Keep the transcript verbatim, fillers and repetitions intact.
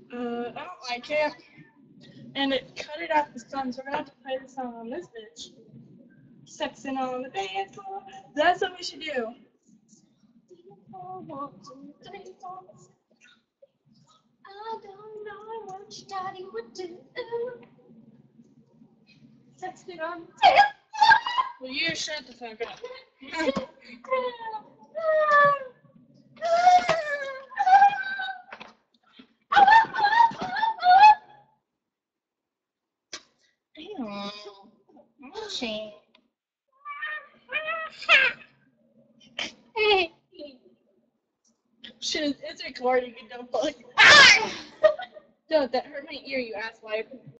Uh, I don't like it. And it cut it out the song, so we're gonna have to play the song on this bitch. Sexing on the dance floor. That's what we should do. One, two, three, four. I don't know what your daddy would do. Sexting on the dance floor. Well, you shut the fuck up. Ew. Motion. Shit, it's recording and don't fuck. Ah! No, that hurt my ear, you asswipe.